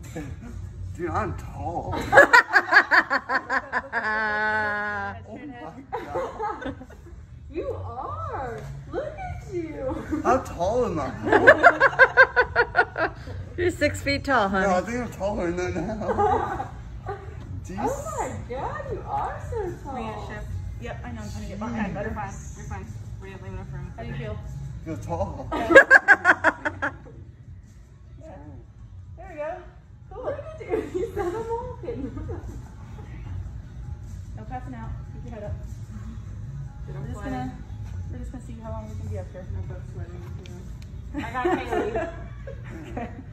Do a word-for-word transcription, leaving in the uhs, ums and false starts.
Dude, I'm tall. Oh my god. You are. Look at you. How tall am I? You're six feet tall, honey. No, I think I'm taller than that now. Oh my god, you are so tall. We gotta shift. Yep, I know. I'm trying to get behind, but you're fine. You're fine. We're gonna leave enough room. How do you feel? You're tall. Yeah. There we go. Cool. Look at you. You said I'm walking. No passing out. Keep your head up. We're just gonna, we're just gonna see how long we can be up here. I'm both sweating. I got Haley. Okay.